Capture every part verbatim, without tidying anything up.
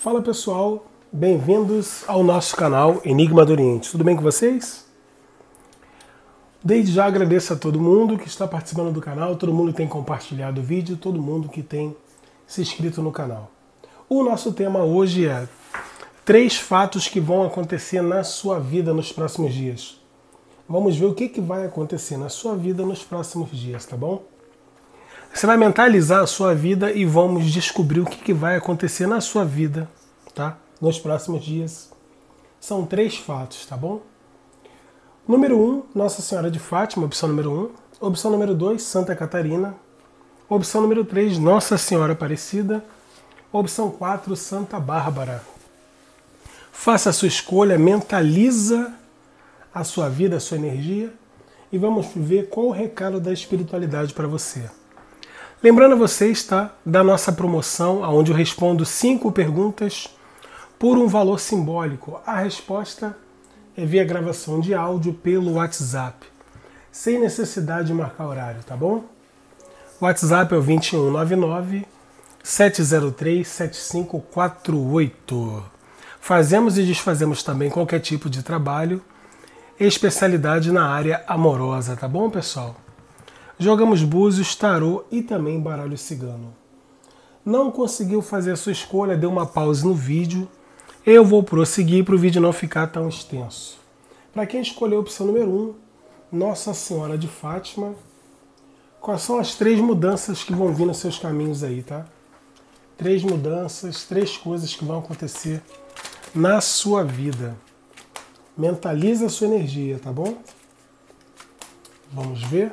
Fala pessoal, bem-vindos ao nosso canal Enigma do Oriente. Tudo bem com vocês? Desde já agradeço a todo mundo que está participando do canal, todo mundo que tem compartilhado o vídeo, todo mundo que tem se inscrito no canal. O nosso tema hoje é três fatos que vão acontecer na sua vida nos próximos dias. Vamos ver o que, que vai acontecer na sua vida nos próximos dias, tá bom? Você vai mentalizar a sua vida e vamos descobrir o que, que vai acontecer na sua vida, tá? Nos próximos dias. São três fatos, tá bom? Número um, Nossa Senhora de Fátima, opção número um. Opção número dois, Santa Catarina. Opção número três, Nossa Senhora Aparecida. Opção quatro, Santa Bárbara. Faça a sua escolha, mentaliza a sua vida, a sua energia e vamos ver qual o recado da espiritualidade para você. Lembrando a vocês, tá, da nossa promoção, onde eu respondo cinco perguntas por um valor simbólico. A resposta é via gravação de áudio pelo WhatsApp, sem necessidade de marcar horário, tá bom? O WhatsApp é o dois um nove nove, sete zero três, sete cinco quatro oito. Fazemos e desfazemos também qualquer tipo de trabalho, especialidade na área amorosa, tá bom, pessoal? Jogamos búzios, tarô e também baralho cigano. Não conseguiu fazer a sua escolha, deu uma pausa no vídeo. Eu vou prosseguir para o vídeo não ficar tão extenso. Para quem escolheu a opção número um, Nossa Senhora de Fátima, quais são as três mudanças que vão vir nos seus caminhos aí, tá? Três mudanças, três coisas que vão acontecer na sua vida. Mentaliza a sua energia, tá bom? Vamos ver.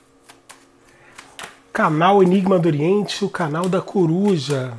Canal Enigma do Oriente, o canal da coruja.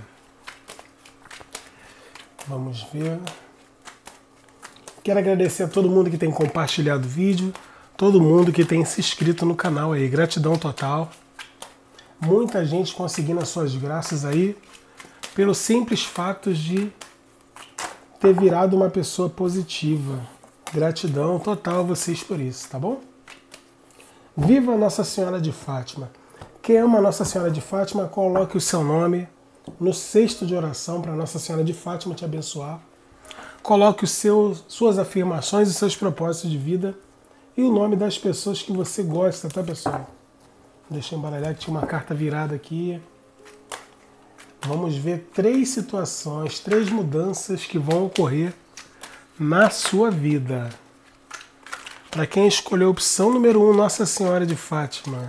Vamos ver. Quero agradecer a todo mundo que tem compartilhado o vídeo, todo mundo que tem se inscrito no canal aí. Gratidão total. Muita gente conseguindo as suas graças aí, pelo simples fato de ter virado uma pessoa positiva. Gratidão total a vocês por isso, tá bom? Viva Nossa Senhora de Fátima! Quem ama Nossa Senhora de Fátima, coloque o seu nome no cesto de oração para Nossa Senhora de Fátima te abençoar. Coloque os seus, suas afirmações e seus propósitos de vida e o nome das pessoas que você gosta, tá, pessoal? Deixa eu embaralhar que tinha uma carta virada aqui. Vamos ver três situações, três mudanças que vão ocorrer na sua vida. Para quem escolheu a opção número um, Nossa Senhora de Fátima.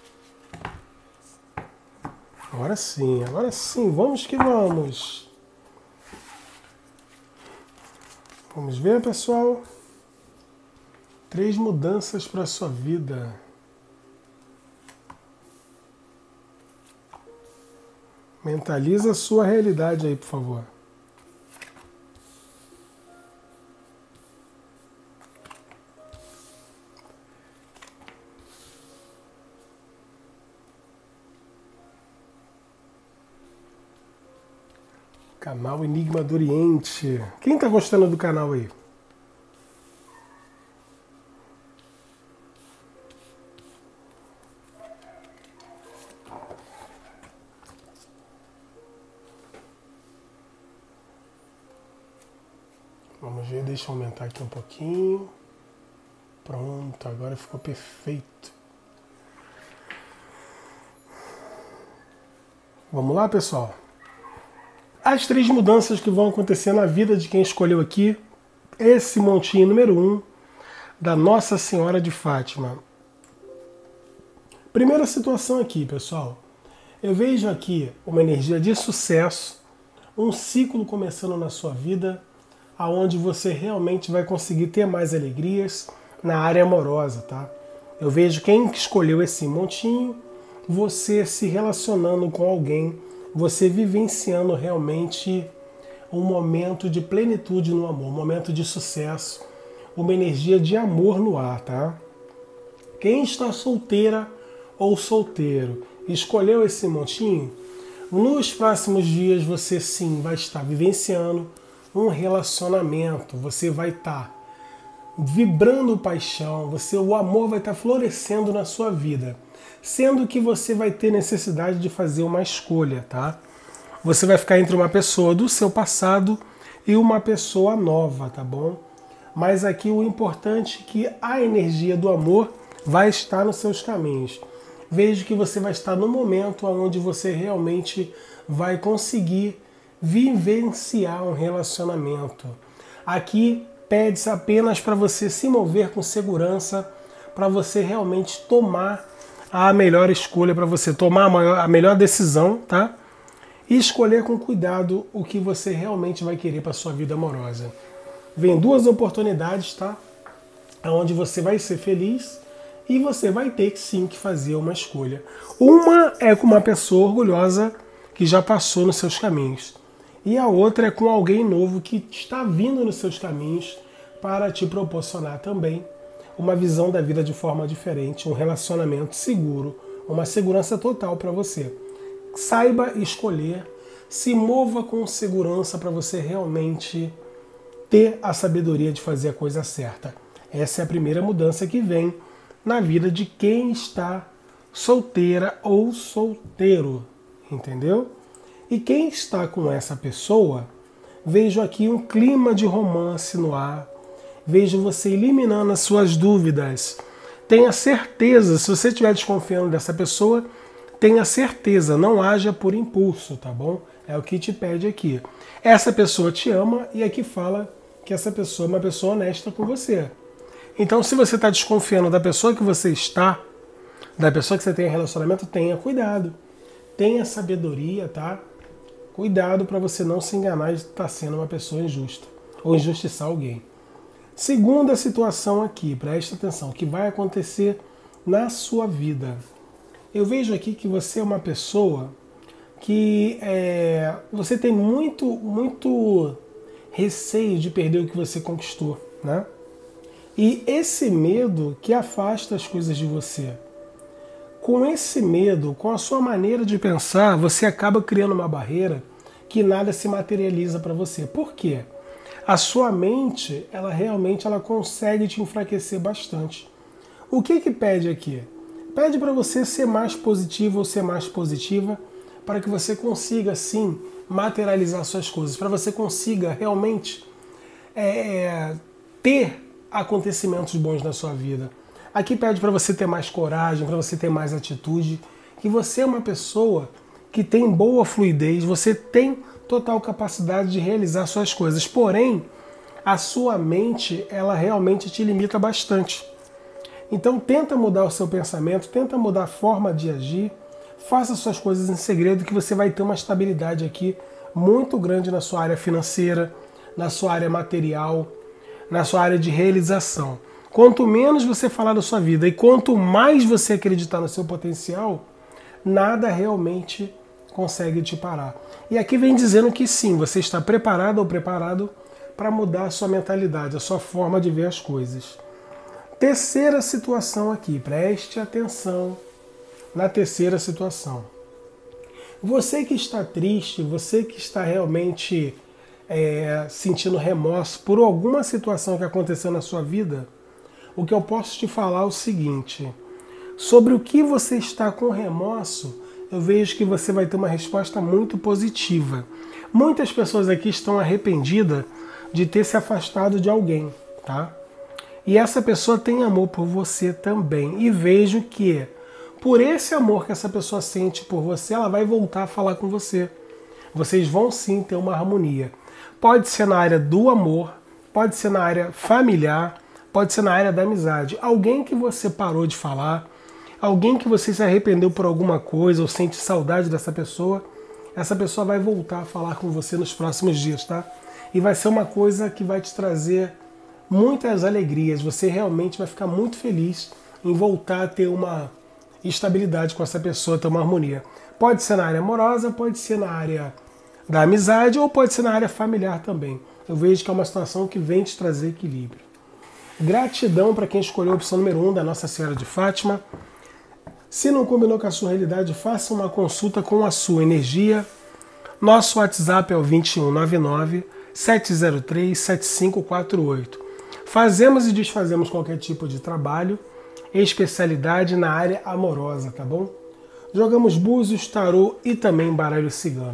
Agora sim, agora sim, vamos que vamos. Vamos ver, pessoal. Três mudanças para a sua vida. Mentaliza a sua realidade aí, por favor. Canal Enigma do Oriente. Quem tá gostando do canal aí? Vamos ver, deixa eu aumentar aqui um pouquinho. Pronto, agora ficou perfeito. Vamos lá, pessoal? As três mudanças que vão acontecer na vida de quem escolheu aqui esse montinho número um da Nossa Senhora de Fátima. Primeira situação aqui, pessoal. Eu vejo aqui uma energia de sucesso, um ciclo começando na sua vida, aonde você realmente vai conseguir ter mais alegrias na área amorosa, tá? Eu vejo quem escolheu esse montinho, você se relacionando com alguém, você vivenciando realmente um momento de plenitude no amor, um momento de sucesso, uma energia de amor no ar, tá? Quem está solteira ou solteiro, escolheu esse montinho, nos próximos dias você sim vai estar vivenciando um relacionamento, você vai estar vibrando paixão, você, o amor vai estar florescendo na sua vida. Sendo que você vai ter necessidade de fazer uma escolha, tá? você vai ficar entre uma pessoa do seu passado e uma pessoa nova, tá bom? Mas aqui o importante é que a energia do amor vai estar nos seus caminhos. Vejo que você vai estar no momento onde você realmente vai conseguir vivenciar um relacionamento. Aqui pede-se apenas para você se mover com segurança, para você realmente tomar a melhor escolha, para você tomar a, maior, a melhor decisão, tá? E escolher com cuidado o que você realmente vai querer para sua vida amorosa. Vem duas oportunidades, tá? Onde você vai ser feliz e você vai ter que sim que fazer uma escolha. Uma é com uma pessoa orgulhosa que já passou nos seus caminhos. E a outra é com alguém novo que está vindo nos seus caminhos para te proporcionar também uma visão da vida de forma diferente, um relacionamento seguro, uma segurança total para você. Saiba escolher, se mova com segurança para você realmente ter a sabedoria de fazer a coisa certa. Essa é a primeira mudança que vem na vida de quem está solteira ou solteiro, entendeu? E quem está com essa pessoa, vejo aqui um clima de romance no ar, vejo você eliminando as suas dúvidas. Tenha certeza, se você estiver desconfiando dessa pessoa, tenha certeza, não haja por impulso, tá bom? É o que te pede aqui. Essa pessoa te ama e aqui fala que essa pessoa é uma pessoa honesta com você. Então, se você está desconfiando da pessoa que você está, da pessoa que você tem relacionamento, tenha cuidado. Tenha sabedoria, tá? Cuidado para você não se enganar de estar sendo uma pessoa injusta ou injustiçar alguém. Segunda situação aqui, preste atenção, o que vai acontecer na sua vida. Eu vejo aqui que você é uma pessoa que é, você tem muito, muito receio de perder o que você conquistou, né? E esse medo que afasta as coisas de você. Com esse medo, com a sua maneira de pensar, você acaba criando uma barreira que nada se materializa para você. Por quê? A sua mente, ela realmente ela consegue te enfraquecer bastante. O que que pede aqui? Pede para você ser mais positivo ou ser mais positiva para que você consiga, sim, materializar suas coisas, para você consiga realmente é, ter acontecimentos bons na sua vida. Aqui pede para você ter mais coragem, para você ter mais atitude, que você é uma pessoa que tem boa fluidez, você tem total capacidade de realizar suas coisas, porém, a sua mente, ela realmente te limita bastante. Então tenta mudar o seu pensamento, tenta mudar a forma de agir, faça suas coisas em segredo que você vai ter uma estabilidade aqui muito grande na sua área financeira, na sua área material, na sua área de realização. Quanto menos você falar da sua vida e quanto mais você acreditar no seu potencial, nada realmente consegue te parar. E aqui vem dizendo que sim, você está preparado ou preparado para mudar a sua mentalidade, a sua forma de ver as coisas. Terceira situação aqui, preste atenção na terceira situação. Você que está triste, você que está realmente é, sentindo remorso por alguma situação que aconteceu na sua vida, o que eu posso te falar é o seguinte: sobre o que você está com remorso, eu vejo que você vai ter uma resposta muito positiva. Muitas pessoas aqui estão arrependidas de ter se afastado de alguém, tá? E essa pessoa tem amor por você também. E vejo que, por esse amor que essa pessoa sente por você, ela vai voltar a falar com você. Vocês vão sim ter uma harmonia. Pode ser na área do amor, pode ser na área familiar, pode ser na área da amizade. Alguém que você parou de falar, alguém que você se arrependeu por alguma coisa ou sente saudade dessa pessoa, essa pessoa vai voltar a falar com você nos próximos dias, tá? E vai ser uma coisa que vai te trazer muitas alegrias. Você realmente vai ficar muito feliz em voltar a ter uma estabilidade com essa pessoa, ter uma harmonia. Pode ser na área amorosa, pode ser na área da amizade ou pode ser na área familiar também. Eu vejo que é uma situação que vem te trazer equilíbrio. Gratidão para quem escolheu a opção número um da Nossa Senhora de Fátima. Se não combinou com a sua realidade, faça uma consulta com a sua energia. Nosso WhatsApp é o vinte e um, noventa e nove, sete zero três, sete cinco quatro oito. Fazemos e desfazemos qualquer tipo de trabalho, especialidade na área amorosa, tá bom? Jogamos búzios, tarô e também baralho cigano.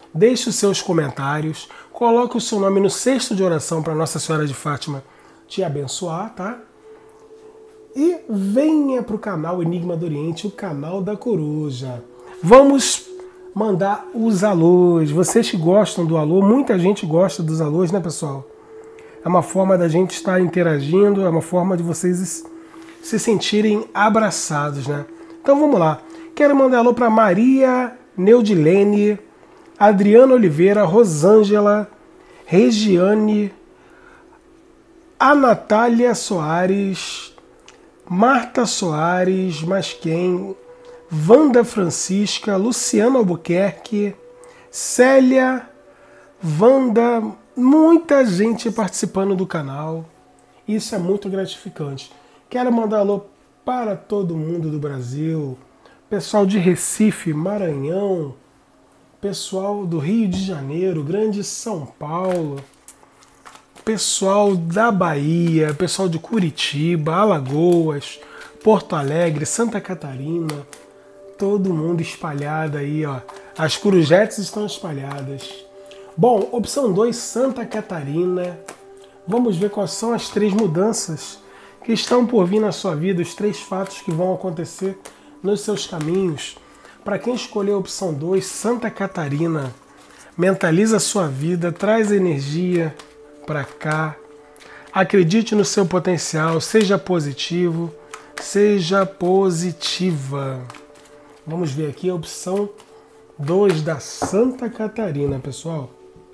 deixe os seus comentários, coloque o seu nome no cesto de oração para Nossa Senhora de Fátima te abençoar, tá? E venha para o canal Enigma do Oriente, o canal da coruja. Vamos mandar os alôs. Vocês que gostam do alô, muita gente gosta dos alôs, né, pessoal? É uma forma da gente estar interagindo, é uma forma de vocês se sentirem abraçados, né? Então vamos lá. Quero mandar alô para Maria Neudilene, Adriana Oliveira, Rosângela, Regiane, a Natália Soares, Marta Soares, mas quem? Wanda Francisca, Luciana Albuquerque, Célia, Wanda, muita gente participando do canal. Isso é muito gratificante. Quero mandar alô para todo mundo do Brasil, pessoal de Recife, Maranhão, pessoal do Rio de Janeiro, Grande São Paulo, pessoal da Bahia, pessoal de Curitiba, Alagoas, Porto Alegre, Santa Catarina, todo mundo espalhado aí, ó. As corujetes estão espalhadas. Bom, opção dois, Santa Catarina. Vamos ver quais são as três mudanças que estão por vir na sua vida, os três fatos que vão acontecer nos seus caminhos. Para quem escolheu a opção dois, Santa Catarina, mentaliza a sua vida, traz energia para cá, acredite no seu potencial, seja positivo, seja positiva. Vamos ver aqui a opção dois da Santa Catarina, pessoal.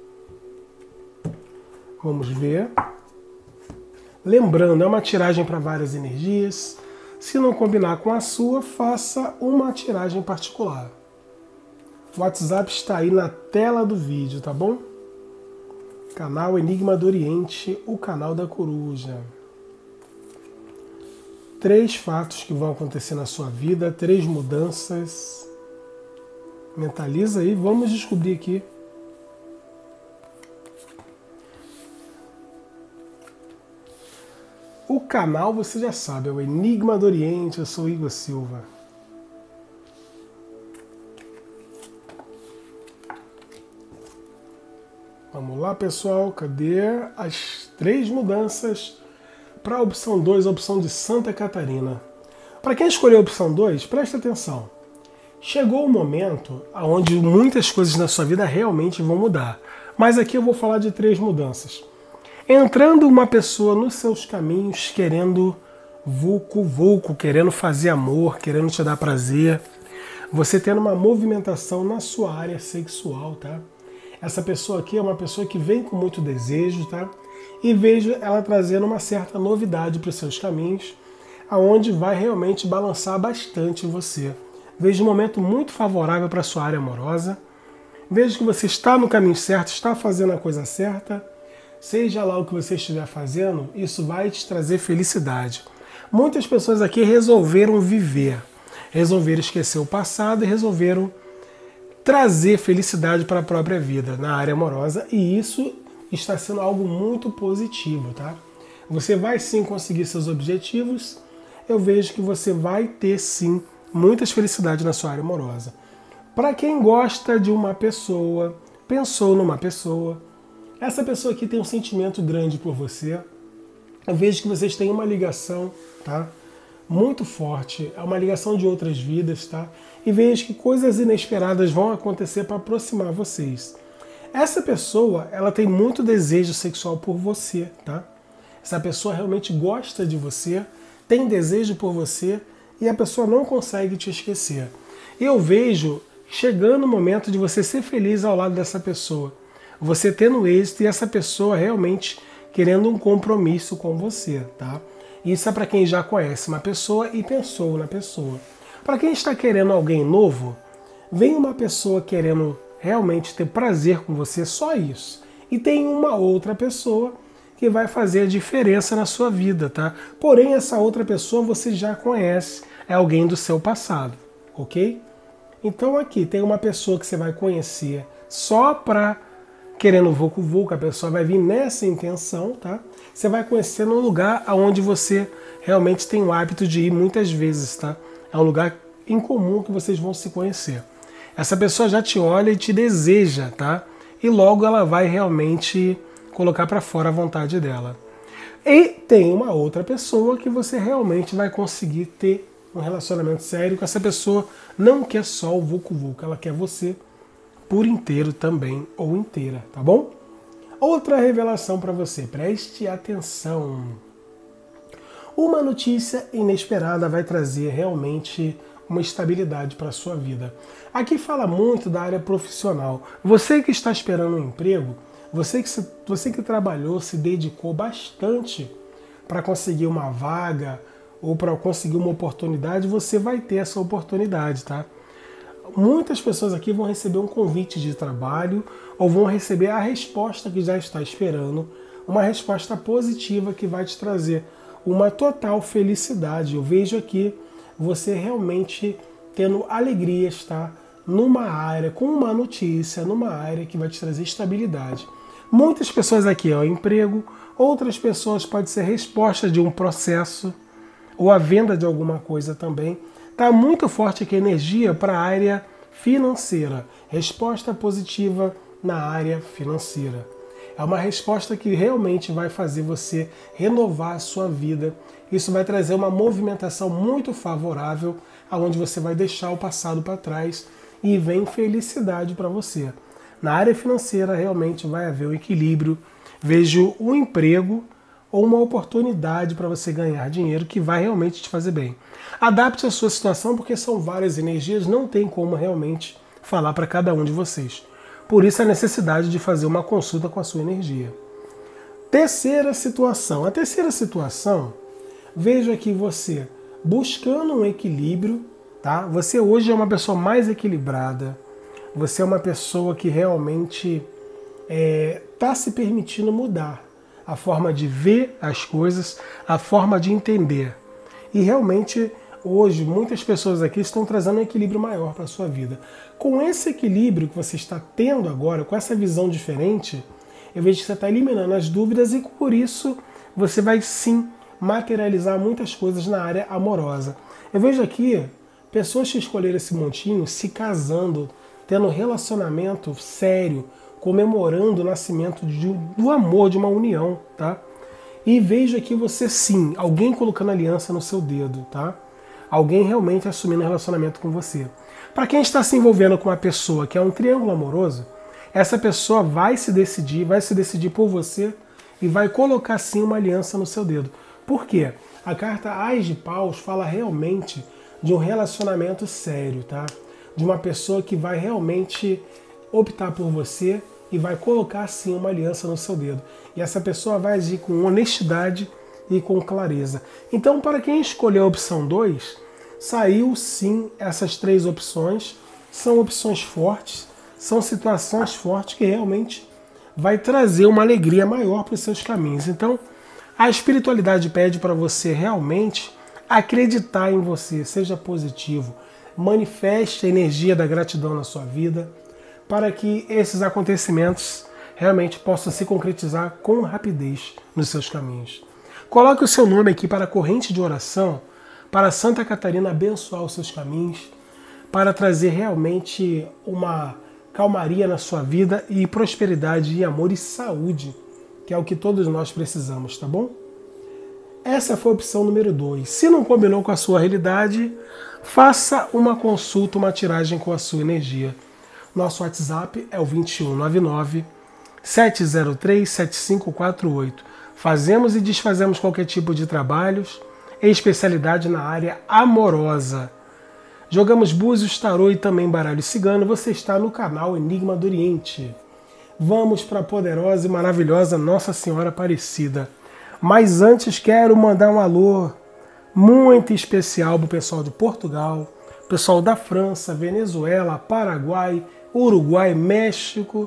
Vamos ver. Lembrando, é uma tiragem para várias energias. Se não combinar com a sua, faça uma tiragem particular. O WhatsApp está aí na tela do vídeo, tá bom? Canal Enigma do Oriente, o canal da coruja. Três fatos que vão acontecer na sua vida, três mudanças. Mentaliza aí, vamos descobrir aqui. O canal você já sabe, é o Enigma do Oriente, eu sou Igor Silva. Vamos lá, pessoal, cadê as três mudanças para a opção dois, a opção de Santa Catarina? Para quem escolheu a opção dois, presta atenção. Chegou o momento onde muitas coisas na sua vida realmente vão mudar. Mas aqui eu vou falar de três mudanças. Entrando uma pessoa nos seus caminhos querendo vulco, vulco, querendo fazer amor, querendo te dar prazer. Você tendo uma movimentação na sua área sexual, tá? Essa pessoa aqui é uma pessoa que vem com muito desejo, tá? E vejo ela trazendo uma certa novidade para os seus caminhos, aonde vai realmente balançar bastante você. Vejo um momento muito favorável para a sua área amorosa. Vejo que você está no caminho certo, está fazendo a coisa certa. Seja lá o que você estiver fazendo, isso vai te trazer felicidade. Muitas pessoas aqui resolveram viver, resolveram esquecer o passado e resolveram trazer felicidade para a própria vida na área amorosa, e isso está sendo algo muito positivo, tá? Você vai sim conseguir seus objetivos, eu vejo que você vai ter sim muitas felicidades na sua área amorosa. Para quem gosta de uma pessoa, pensou numa pessoa, essa pessoa aqui tem um sentimento grande por você, eu vejo que vocês têm uma ligação, tá? Muito forte, é uma ligação de outras vidas, tá? E vejo que coisas inesperadas vão acontecer para aproximar vocês. Essa pessoa, ela tem muito desejo sexual por você, tá? Essa pessoa realmente gosta de você, tem desejo por você e a pessoa não consegue te esquecer. E eu vejo chegando o momento de você ser feliz ao lado dessa pessoa. Você tendo êxito e essa pessoa realmente querendo um compromisso com você, tá? Isso é para quem já conhece uma pessoa e pensou na pessoa. Para quem está querendo alguém novo, vem uma pessoa querendo realmente ter prazer com você, só isso. E tem uma outra pessoa que vai fazer a diferença na sua vida, tá? Porém, essa outra pessoa você já conhece, é alguém do seu passado, ok? Então aqui tem uma pessoa que você vai conhecer só para querendo vulco vulco, a pessoa vai vir nessa intenção, tá? Você vai conhecer num lugar onde você realmente tem o hábito de ir muitas vezes, tá? É um lugar em comum que vocês vão se conhecer. Essa pessoa já te olha e te deseja, tá? E logo ela vai realmente colocar para fora a vontade dela. E tem uma outra pessoa que você realmente vai conseguir ter um relacionamento sério com essa pessoa. Não quer só o vucu-vucu, ela quer você por inteiro também, ou inteira, tá bom? Outra revelação para você, preste atenção. Uma notícia inesperada vai trazer realmente uma estabilidade para a sua vida. Aqui fala muito da área profissional. Você que está esperando um emprego, você que, se, você que trabalhou, se dedicou bastante para conseguir uma vaga ou para conseguir uma oportunidade, você vai ter essa oportunidade, tá? Muitas pessoas aqui vão receber um convite de trabalho ou vão receber a resposta que já está esperando, uma resposta positiva que vai te trazer uma total felicidade. Eu vejo aqui você realmente tendo alegrias, tá? Numa área, com uma notícia, numa área que vai te trazer estabilidade. Muitas pessoas aqui é o emprego, outras pessoas pode ser resposta de um processo ou a venda de alguma coisa também. Está muito forte aqui a energia para a área financeira. Resposta positiva na área financeira. É uma resposta que realmente vai fazer você renovar a sua vida. Isso vai trazer uma movimentação muito favorável, onde você vai deixar o passado para trás e vem felicidade para você. Na área financeira realmente vai haver um equilíbrio. Vejo um emprego ou uma oportunidade para você ganhar dinheiro que vai realmente te fazer bem. Adapte a sua situação porque são várias energias, não tem como realmente falar para cada um de vocês. Por isso a necessidade de fazer uma consulta com a sua energia. Terceira situação. A terceira situação, vejo aqui você buscando um equilíbrio, tá? Você hoje é uma pessoa mais equilibrada, você é uma pessoa que realmente está é, se permitindo mudar a forma de ver as coisas, a forma de entender. E realmente hoje muitas pessoas aqui estão trazendo um equilíbrio maior para a sua vida. Com esse equilíbrio que você está tendo agora, com essa visão diferente, eu vejo que você está eliminando as dúvidas e por isso você vai sim materializar muitas coisas na área amorosa. Eu vejo aqui pessoas que escolheram esse montinho se casando, tendo um relacionamento sério, comemorando o nascimento de, do amor, de uma união, tá? E vejo aqui você sim, alguém colocando aliança no seu dedo, tá? Alguém realmente assumindo um relacionamento com você. Para quem está se envolvendo com uma pessoa que é um triângulo amoroso, essa pessoa vai se decidir, vai se decidir por você e vai colocar sim uma aliança no seu dedo. Por quê? A carta Ás de Paus fala realmente de um relacionamento sério, tá? De uma pessoa que vai realmente optar por você e vai colocar sim uma aliança no seu dedo. E essa pessoa vai agir com honestidade e com clareza. Então, para quem escolheu a opção dois, saiu sim essas três opções. São opções fortes, são situações fortes que realmente vai trazer uma alegria maior para os seus caminhos. Então, a espiritualidade pede para você realmente acreditar em você, seja positivo, manifeste a energia da gratidão na sua vida, para que esses acontecimentos realmente possam se concretizar com rapidez nos seus caminhos. Coloque o seu nome aqui para a corrente de oração, para Santa Catarina abençoar os seus caminhos, para trazer realmente uma calmaria na sua vida e prosperidade e amor e saúde, que é o que todos nós precisamos, tá bom? Essa foi a opção número dois. Se não combinou com a sua realidade, faça uma consulta, uma tiragem com a sua energia. Nosso WhatsApp é o vinte e um, noventa e nove, sete zero três, sete cinco quatro oito. Fazemos e desfazemos qualquer tipo de trabalhos, em especialidade na área amorosa. Jogamos búzios, tarô e também baralho cigano. Você está no canal Enigma do Oriente. Vamos para a poderosa e maravilhosa Nossa Senhora Aparecida. Mas antes quero mandar um alô muito especial para o pessoal de Portugal, pessoal da França, Venezuela, Paraguai, Uruguai, México,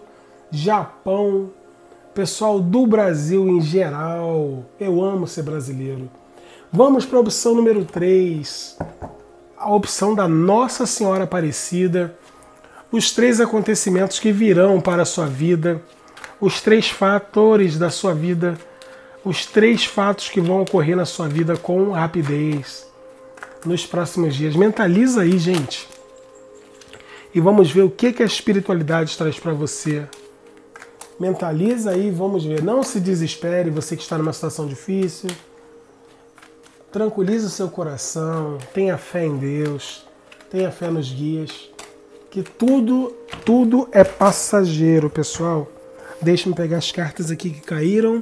Japão, pessoal do Brasil em geral. Eu amo ser brasileiro. Vamos para a opção número três, a opção da Nossa Senhora Aparecida. Os três acontecimentos que virão para a sua vida, os três fatores da sua vida, os três fatos que vão ocorrer na sua vida com rapidez nos próximos dias. Mentaliza aí, gente. e vamos ver o que, que a espiritualidade traz para você. Mentaliza aí, vamos ver. Não se desespere, você que está numa situação difícil. Tranquilize o seu coração, tenha fé em Deus, tenha fé nos guias, que tudo, tudo é passageiro, pessoal. Deixa eu pegar as cartas aqui que caíram.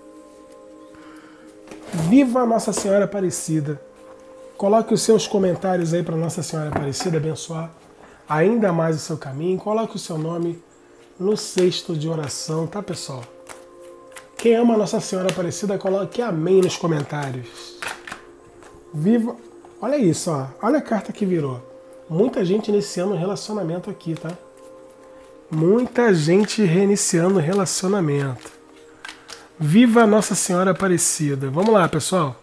Viva Nossa Senhora Aparecida. Coloque os seus comentários aí para Nossa Senhora Aparecida abençoar ainda mais o seu caminho. Coloque o seu nome no cesto de oração, tá, pessoal? Quem ama Nossa Senhora Aparecida, coloque amém nos comentários. Viva... Olha isso, ó. Olha a carta que virou. Muita gente iniciando um relacionamento aqui, tá? Muita gente reiniciando relacionamento. Viva Nossa Senhora Aparecida. Vamos lá, pessoal.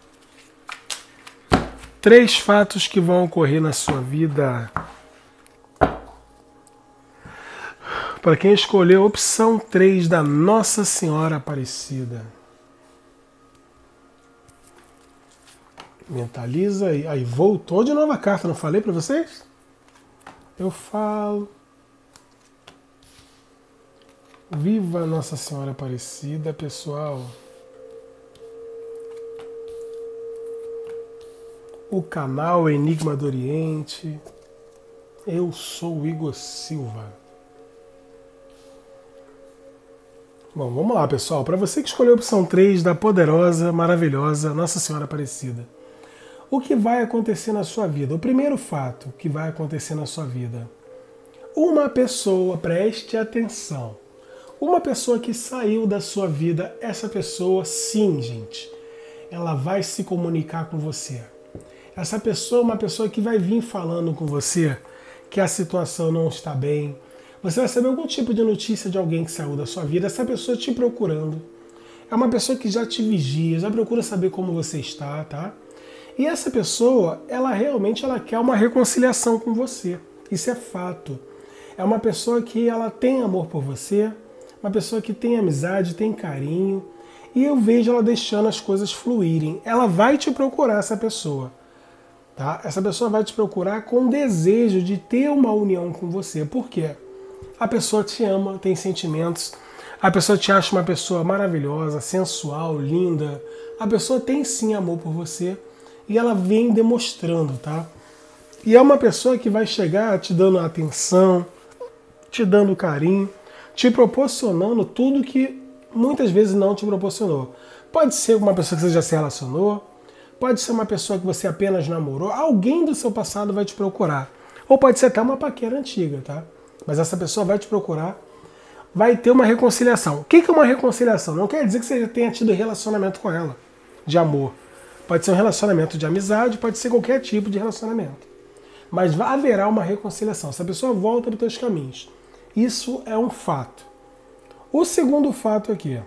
Três fatos que vão ocorrer na sua vida. Para quem escolheu a opção três da Nossa Senhora Aparecida. Mentaliza aí. Aí voltou de novo a carta, não falei para vocês? Eu falo. Viva Nossa Senhora Aparecida, pessoal. O canal Enigma do Oriente. Eu sou o Igor Silva. Bom, vamos lá, pessoal. Para você que escolheu a opção três da poderosa, maravilhosa Nossa Senhora Aparecida. O que vai acontecer na sua vida? O primeiro fato que vai acontecer na sua vida. Uma pessoa, preste atenção. Uma pessoa que saiu da sua vida, essa pessoa, sim, gente, ela vai se comunicar com você. Essa pessoa é uma pessoa que vai vir falando com você que a situação não está bem. Você vai receber algum tipo de notícia de alguém que saiu da sua vida, essa pessoa te procurando. É uma pessoa que já te vigia, já procura saber como você está, tá? E essa pessoa, ela realmente ela quer uma reconciliação com você. Isso é fato. É uma pessoa que ela tem amor por você, uma pessoa que tem amizade, tem carinho, e eu vejo ela deixando as coisas fluírem. Ela vai te procurar, essa pessoa. Tá? Essa pessoa vai te procurar com desejo de ter uma união com você. Por quê? A pessoa te ama, tem sentimentos, a pessoa te acha uma pessoa maravilhosa, sensual, linda. A pessoa tem sim amor por você e ela vem demonstrando, tá? E é uma pessoa que vai chegar te dando atenção, te dando carinho, te proporcionando tudo que muitas vezes não te proporcionou. Pode ser uma pessoa que você já se relacionou, pode ser uma pessoa que você apenas namorou, alguém do seu passado vai te procurar. Ou pode ser até uma paquera antiga, tá? Mas essa pessoa vai te procurar, vai ter uma reconciliação. O que é uma reconciliação? Não quer dizer que você já tenha tido relacionamento com ela, de amor. Pode ser um relacionamento de amizade, pode ser qualquer tipo de relacionamento. Mas haverá uma reconciliação. Essa pessoa volta para os teus caminhos. Isso é um fato. O segundo fato aqui.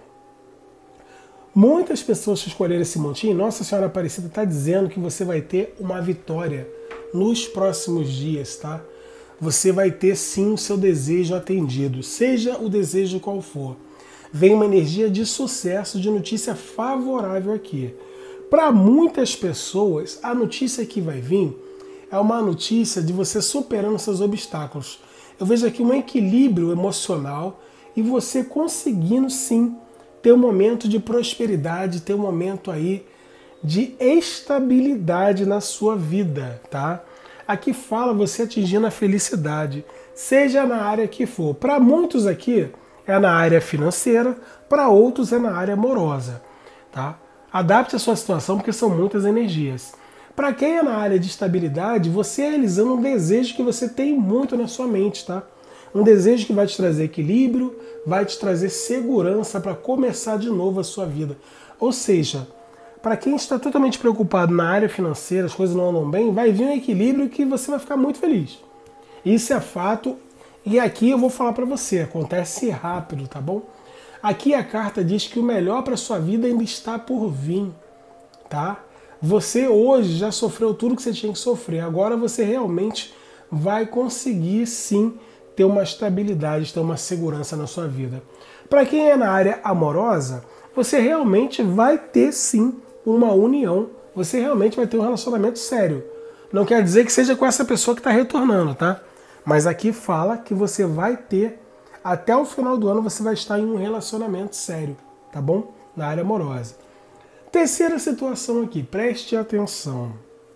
Muitas pessoas que escolheram esse montinho, Nossa Senhora Aparecida está dizendo que você vai ter uma vitória nos próximos dias, tá? Você vai ter sim o seu desejo atendido, seja o desejo qual for. Vem uma energia de sucesso, de notícia favorável aqui. Para muitas pessoas, a notícia que vai vir é uma notícia de você superando seus obstáculos. Eu vejo aqui um equilíbrio emocional e você conseguindo sim ter um momento de prosperidade, ter um momento aí de estabilidade na sua vida, tá? Aqui fala você atingindo a felicidade, seja na área que for. Para muitos aqui é na área financeira, para outros é na área amorosa, tá? Adapte a sua situação porque são muitas energias. Para quem é na área de estabilidade, você é realizando um desejo que você tem muito na sua mente, tá? Um desejo que vai te trazer equilíbrio, vai te trazer segurança para começar de novo a sua vida. Ou seja, para quem está totalmente preocupado na área financeira, as coisas não andam bem, vai vir um equilíbrio que você vai ficar muito feliz. Isso é fato e aqui eu vou falar para você, acontece rápido, tá bom? Aqui a carta diz que o melhor para sua vida ainda está por vir, tá? Você hoje já sofreu tudo que você tinha que sofrer, agora você realmente vai conseguir sim ter uma estabilidade, ter uma segurança na sua vida. Para quem é na área amorosa, você realmente vai ter sim uma união, você realmente vai ter um relacionamento sério. Não quer dizer que seja com essa pessoa que está retornando, tá? Mas aqui fala que você vai ter, até o final do ano, você vai estar em um relacionamento sério, tá bom? Na área amorosa. Terceira situação aqui, preste atenção.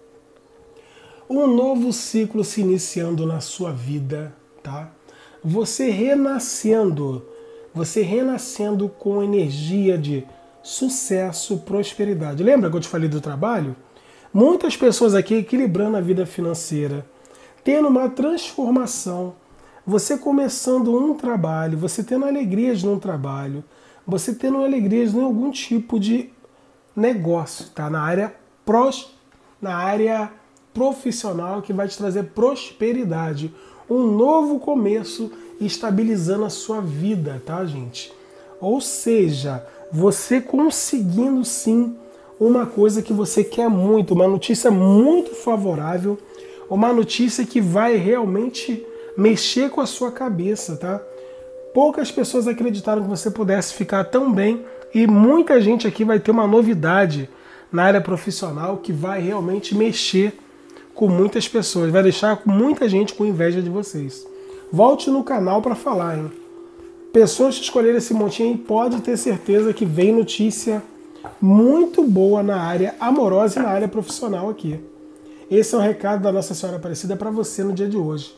Um novo ciclo se iniciando na sua vida, tá? Você renascendo, você renascendo com energia de sucesso, prosperidade. Lembra que eu te falei do trabalho? Muitas pessoas aqui equilibrando a vida financeira, tendo uma transformação, você começando um trabalho, você tendo alegrias num trabalho, você tendo alegrias em algum tipo de negócio, tá? Na área pros, na área profissional que vai te trazer prosperidade, um novo começo estabilizando a sua vida, tá, gente? Ou seja, você conseguindo sim uma coisa que você quer muito, uma notícia muito favorável, uma notícia que vai realmente mexer com a sua cabeça, tá? Poucas pessoas acreditaram que você pudesse ficar tão bem e muita gente aqui vai ter uma novidade na área profissional que vai realmente mexer com muitas pessoas, vai deixar muita gente com inveja de vocês. Volte no canal para falar, hein? Pessoas que escolheram esse montinho aí, pode ter certeza que vem notícia muito boa na área amorosa e na área profissional aqui. Esse é o recado da Nossa Senhora Aparecida para você no dia de hoje.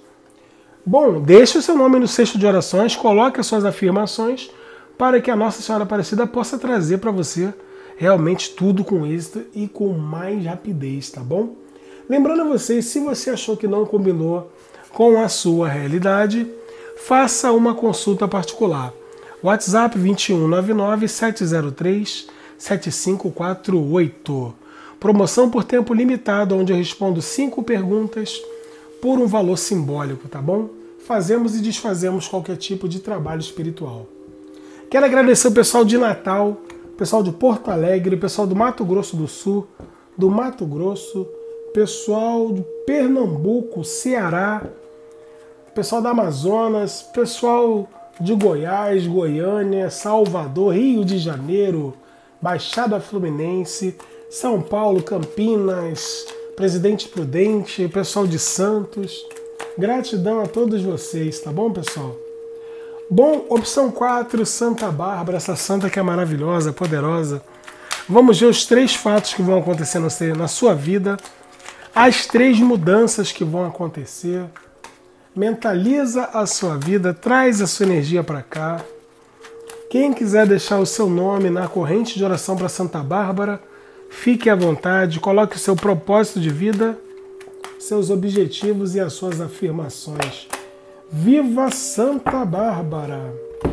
Bom, deixe o seu nome no cesto de orações, coloque as suas afirmações para que a Nossa Senhora Aparecida possa trazer para você realmente tudo com êxito e com mais rapidez, tá bom? Lembrando a vocês, se você achou que não combinou com a sua realidade, faça uma consulta particular. WhatsApp vinte e um, noventa e nove, sete zero três, sete cinco quatro oito. Promoção por tempo limitado, onde eu respondo cinco perguntas por um valor simbólico, tá bom? Fazemos e desfazemos qualquer tipo de trabalho espiritual. Quero agradecer o pessoal de Natal, o pessoal de Porto Alegre, o pessoal do Mato Grosso do Sul, do Mato Grosso, pessoal de Pernambuco, Ceará, pessoal da Amazonas, pessoal de Goiás, Goiânia, Salvador, Rio de Janeiro, Baixada Fluminense, São Paulo, Campinas, Presidente Prudente, pessoal de Santos. Gratidão a todos vocês, tá bom, pessoal? Bom, opção quatro, Santa Bárbara, essa santa que é maravilhosa, poderosa. Vamos ver os três fatos que vão acontecer na sua vida, as três mudanças que vão acontecer. Mentaliza a sua vida, traz a sua energia para cá. Quem quiser deixar o seu nome na corrente de oração para Santa Bárbara, fique à vontade, coloque o seu propósito de vida, seus objetivos e as suas afirmações. Viva Santa Bárbara!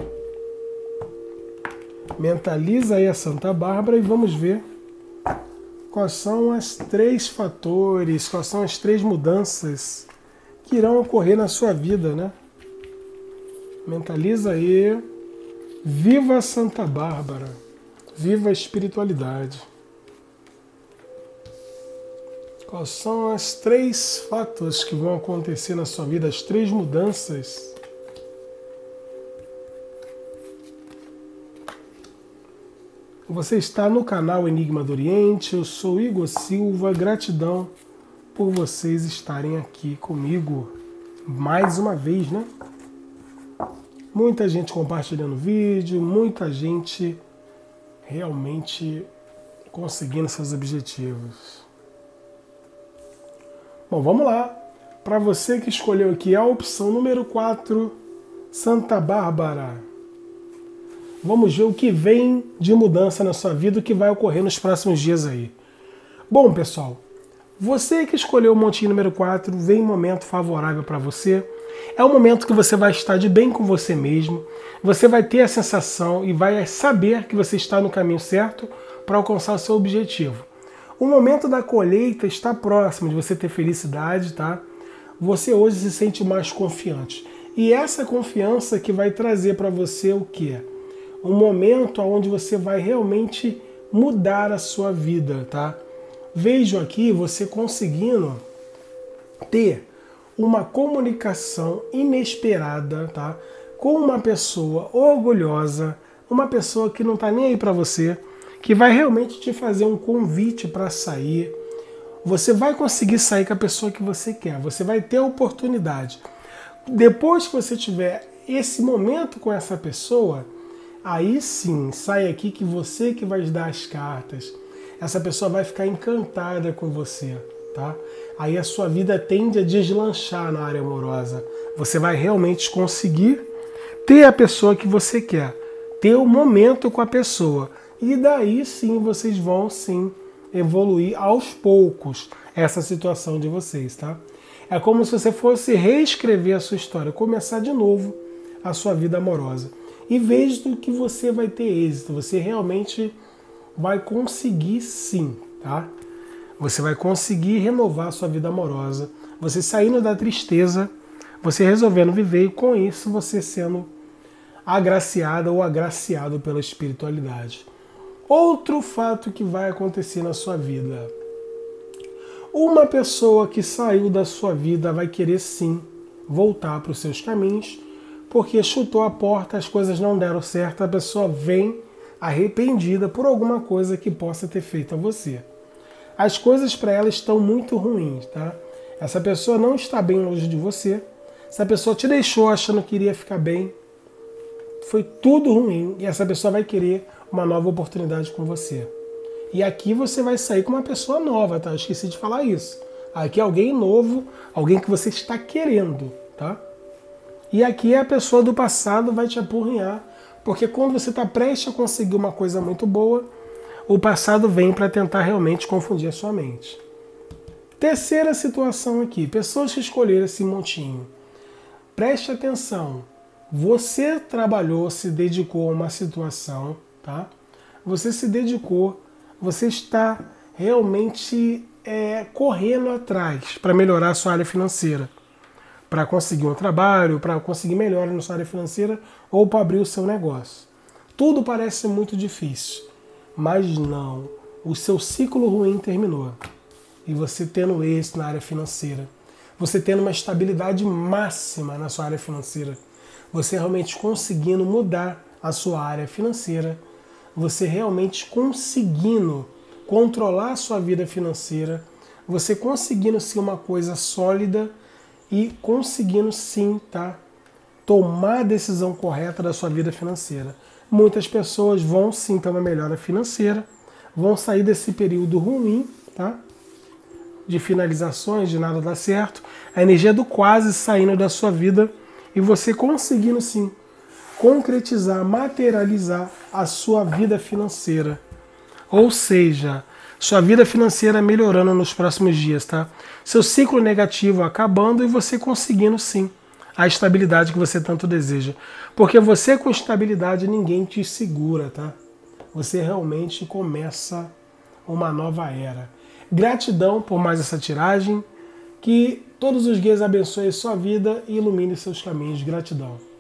Mentaliza aí a Santa Bárbara e vamos ver quais são as três fatores, quais são as três mudanças que irão ocorrer na sua vida, né? Mentaliza aí. Viva Santa Bárbara! Viva a espiritualidade! Quais são as três fatos que vão acontecer na sua vida, as três mudanças? Você está no canal Enigma do Oriente, eu sou Igor Silva, gratidão por vocês estarem aqui comigo mais uma vez, né? Muita gente compartilhando o vídeo, muita gente realmente conseguindo seus objetivos. Bom, vamos lá. Para você que escolheu aqui a opção número quatro, Santa Bárbara. Vamos ver o que vem de mudança na sua vida, o que vai ocorrer nos próximos dias aí. Bom, pessoal, você que escolheu o montinho número quatro, vem um momento favorável para você. É um momento que você vai estar de bem com você mesmo. Você vai ter a sensação e vai saber que você está no caminho certo para alcançar o seu objetivo. O momento da colheita está próximo de você ter felicidade, tá? Você hoje se sente mais confiante. E essa confiança que vai trazer para você o quê? Um momento onde você vai realmente mudar a sua vida, tá? Vejo aqui você conseguindo ter uma comunicação inesperada, tá? Com uma pessoa orgulhosa, uma pessoa que não está nem aí para você, que vai realmente te fazer um convite para sair. Você vai conseguir sair com a pessoa que você quer, você vai ter a oportunidade. Depois que você tiver esse momento com essa pessoa, aí sim, sai aqui que você que vai dar as cartas. Essa pessoa vai ficar encantada com você, tá? Aí a sua vida tende a deslanchar na área amorosa. Você vai realmente conseguir ter a pessoa que você quer, ter o momento com a pessoa. E daí sim vocês vão sim evoluir aos poucos essa situação de vocês, tá? É como se você fosse reescrever a sua história, começar de novo a sua vida amorosa. E veja que você vai ter êxito, você realmente vai conseguir sim, tá? Você vai conseguir renovar a sua vida amorosa, você saindo da tristeza, você resolvendo viver e com isso você sendo agraciada ou agraciado pela espiritualidade. Outro fato que vai acontecer na sua vida. Uma pessoa que saiu da sua vida vai querer sim voltar para os seus caminhos, porque chutou a porta, as coisas não deram certo, a pessoa vem arrependida por alguma coisa que possa ter feito a você. As coisas para ela estão muito ruins, tá? Essa pessoa não está bem longe de você, essa pessoa te deixou achando que iria ficar bem, foi tudo ruim e essa pessoa vai querer uma nova oportunidade com você. E aqui você vai sair com uma pessoa nova, tá? Eu esqueci de falar isso. Aqui é alguém novo, alguém que você está querendo, tá? E aqui a pessoa do passado vai te apurrinhar, porque quando você está prestes a conseguir uma coisa muito boa, o passado vem para tentar realmente confundir a sua mente. Terceira situação aqui, pessoas que escolheram esse montinho. Preste atenção, você trabalhou, se dedicou a uma situação, tá? Você se dedicou, você está realmente é, correndo atrás para melhorar a sua área financeira, para conseguir um trabalho, para conseguir melhora na sua área financeira ou para abrir o seu negócio. Tudo parece muito difícil, mas não. O seu ciclo ruim terminou. E você tendo êxito na área financeira, você tendo uma estabilidade máxima na sua área financeira, você realmente conseguindo mudar a sua área financeira, você realmente conseguindo controlar a sua vida financeira, você conseguindo ser uma coisa sólida e conseguindo sim, tá, tomar a decisão correta da sua vida financeira. Muitas pessoas vão sim ter uma melhora financeira, vão sair desse período ruim, tá, de finalizações, de nada dar certo, a energia do quase saindo da sua vida e você conseguindo sim concretizar, materializar a sua vida financeira. Ou seja, sua vida financeira melhorando nos próximos dias, tá? Seu ciclo negativo acabando e você conseguindo sim a estabilidade que você tanto deseja. Porque você com estabilidade ninguém te segura, tá? Você realmente começa uma nova era. Gratidão por mais essa tiragem. Que todos os guias abençoem sua vida e ilumine seus caminhos. Gratidão.